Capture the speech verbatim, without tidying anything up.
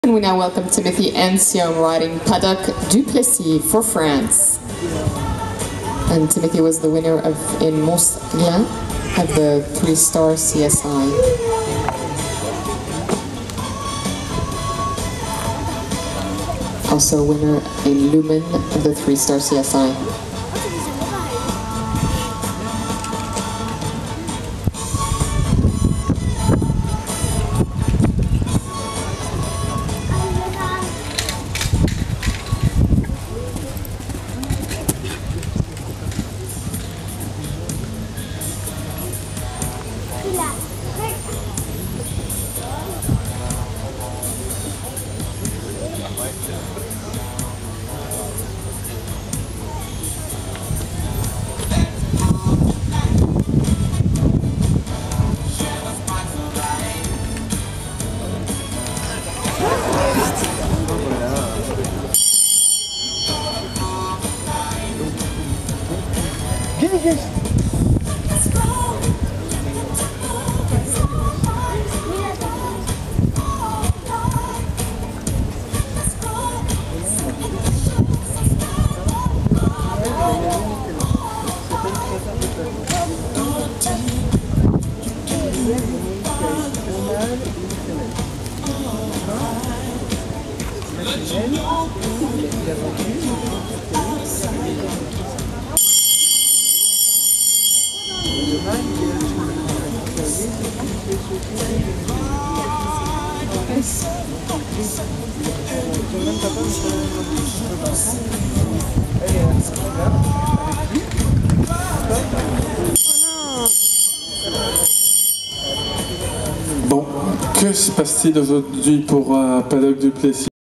And we now welcome Timothy Anciome riding Paddock du Plessis for France. And Timothy was the winner of in Mont-Glin of the three-star C S I. Also winner in Lumen of the three-star C S I. Bon, que se passe-t-il aujourd'hui pour euh, Paddock du Plessis?